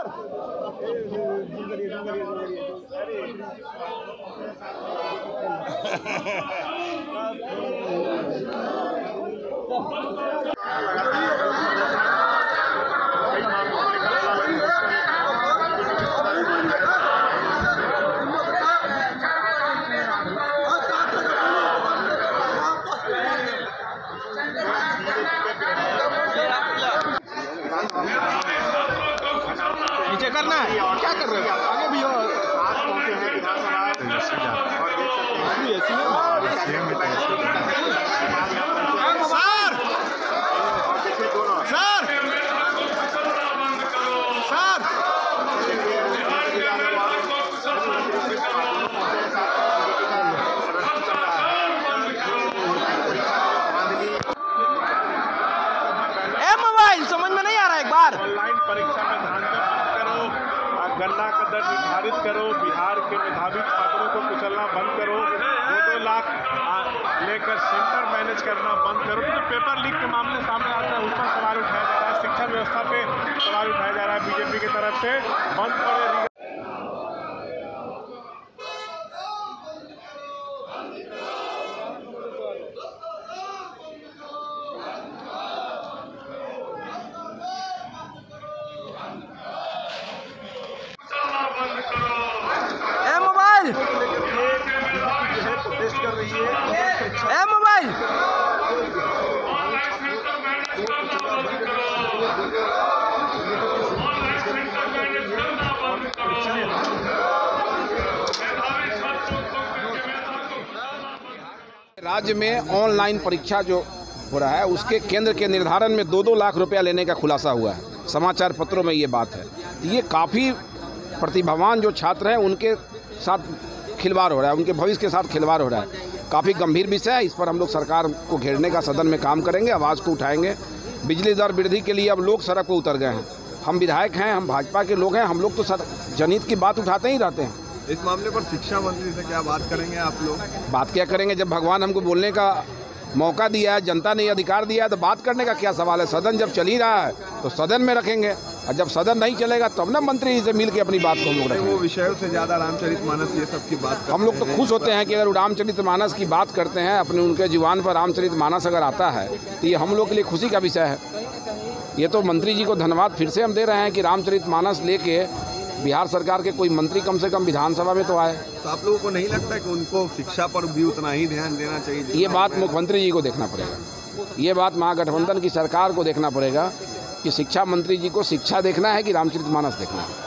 नीचे करना है, क्या कर रहे हो? आगे भी हो। मोबाइल समझ में नहीं आ रहा है। एक बार ऑनलाइन परीक्षा में ध्यान करो, गन्ना का दर निर्धारित करो, बिहार के मेधावी छात्रों को कुचलना बंद करो, 2-2 लाख लेकर सेंटर मैनेज करना बंद करो। तो पेपर लीक के मामले सामने आता है, उस पर सवाल उठाया जा रहा है, शिक्षा व्यवस्था पे सवाल उठाया जा रहा है बीजेपी की तरफ से। बंद पड़े प्रोटेस्ट कर रही है। मोबाइल राज्य में ऑनलाइन परीक्षा जो हो रहा है उसके केंद्र के निर्धारण में 2-2 लाख रुपया लेने का खुलासा हुआ है। समाचार पत्रों में ये बात है। ये काफ़ी प्रतिभावान जो छात्र हैं उनके साथ खिलवाड़ हो रहा है, उनके भविष्य के साथ खिलवाड़ हो रहा है। काफ़ी गंभीर विषय है। इस पर हम लोग सरकार को घेरने का सदन में काम करेंगे, आवाज़ को उठाएंगे। बिजली दर वृद्धि के लिए अब लोग सड़क पर उतर गए हैं। हम विधायक हैं, हम भाजपा के लोग हैं, हम लोग तो जनहित की बात उठाते ही रहते हैं। इस मामले पर शिक्षा मंत्री से क्या बात करेंगे आप लोग? बात क्या करेंगे? जब भगवान हमको बोलने का मौका दिया है, जनता ने अधिकार दिया है, तो बात करने का क्या सवाल है? सदन जब चल ही रहा है तो सदन में रखेंगे, और जब सदन नहीं चलेगा तब ना मंत्री से मिल के अपनी बात को हम लोग रखेंगे। वो विषयों से ज़्यादा रामचरितमानस ये सब की बात हम लोग तो खुश होते हैं कि अगर रामचरितमानस की बात करते हैं, अपने उनके जुबान पर रामचरितमानस अगर आता है तो ये हम लोग के लिए खुशी का विषय है। ये तो मंत्री जी को धन्यवाद फिर से हम दे रहे हैं कि रामचरितमानस लेके बिहार सरकार के कोई मंत्री कम से कम विधानसभा में तो आए। तो आप लोगों को नहीं लगता कि उनको शिक्षा पर भी उतना ही ध्यान देना चाहिए? ये बात मुख्यमंत्री जी को देखना पड़ेगा, ये बात महागठबंधन की सरकार को देखना पड़ेगा कि शिक्षा मंत्री जी को शिक्षा देखना है कि रामचरितमानस देखना है।